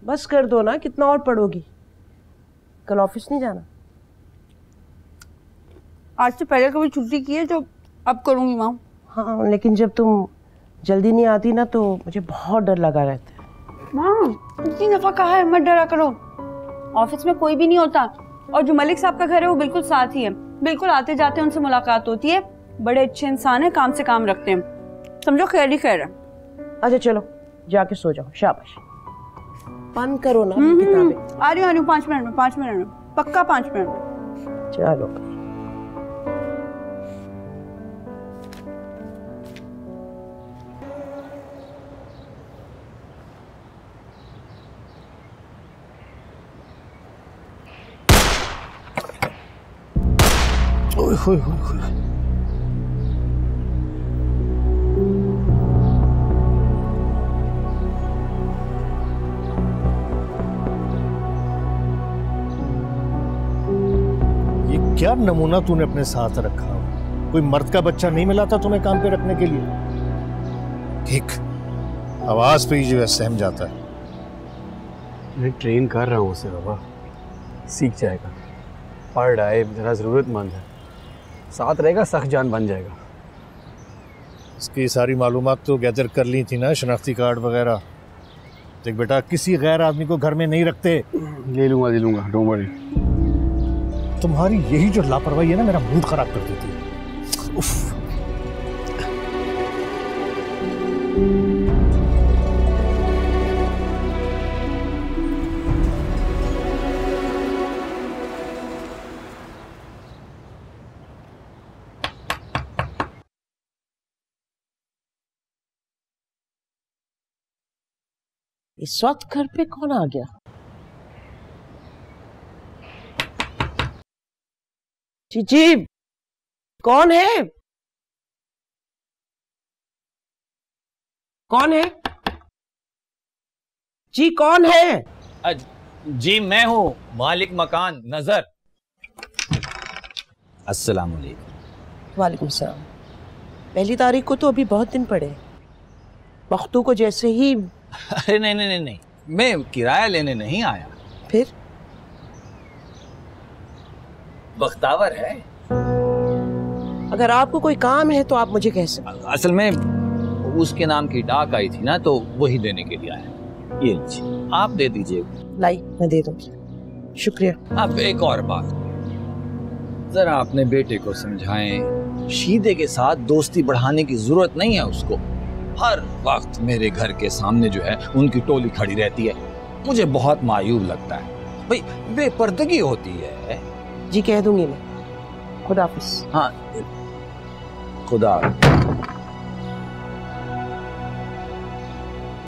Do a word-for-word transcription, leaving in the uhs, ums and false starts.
बस कर दो ना, कितना और पढ़ोगी? कल ऑफिस नहीं जाना? आज से पहले कभी छुट्टी की है जो अब करूंगी माँ। हाँ, लेकिन जब तुम जल्दी नहीं आती ना तो मुझे बहुत डर लगा रहता है। माँ इतनी दफा कहा है मत डरा करो, ऑफिस में कोई भी नहीं होता और जो मलिक साहब का घर है वो बिल्कुल साथ ही है, बिल्कुल आते जाते उनसे मुलाकात होती है, बड़े अच्छे इंसान है, काम से काम रखते हैं, समझो खैर ही खैर है। अच्छा चलो जाके सो जाओ, शाबाश। बंद करो ना किताबें। आ रही हूँ आ रही हूँ पाँच मिनट में, पाँच मिनट में पक्का, पाँच मिनट में। चलो। ओए होए होए होए। ये क्या नमूना तूने अपने साथ रखा? कोई मर्द का बच्चा नहीं मिला था तुम्हें काम पे रखने के लिए? ठीक, आवाज पे ही जो है सहम जाता है। मैं ट्रेन कर रहा हूँ उसे बाबा, सीख जाएगा, पढ़ रहा है, जरा जरूरतमंद है, साथ रहेगा सख्त जान बन जाएगा। इसकी सारी मालूमात तो गैदर कर ली थी ना, शनाख्ती कार्ड वगैरह। देख बेटा, किसी गैर आदमी को घर में नहीं रखते। ले लूंगा ले लूंगा, डोंट वरी। तुम्हारी यही जो लापरवाही है ना, मेरा मूड खराब कर देती है। उफ। इस वक्त घर पे कौन आ गया? जी कौन है? कौन है जी? कौन है? जी मैं हूँ, मालिक मकान नजर। अस्सलाम वालेकुम। वालेकुम सलाम। पहली तारीख को तो अभी बहुत दिन पड़े, वक्तों को जैसे ही। अरे नहीं नहीं नहीं नहीं, मैं किराया लेने नहीं आया। फिर? बख्तावर है। अगर आपको कोई काम है तो आप मुझे कह सकते। असल में उसके नाम की डाक आई थी ना, तो वही देने के लिए आया। ये लीजिए, आप दे दीजिए। लाई, मैं दे दूंगी। शुक्रिया। अब एक और बात, जरा अपने बेटे को समझाएं, शीदे के साथ दोस्ती बढ़ाने की जरूरत नहीं है उसको। हर वक्त मेरे घर के सामने जो है उनकी टोली खड़ी रहती है, मुझे बहुत मायूब लगता है। भाई बेपर्दगी होती है। जी कह दूंगी मैं। खुदा हाफिज। हाँ खुदा।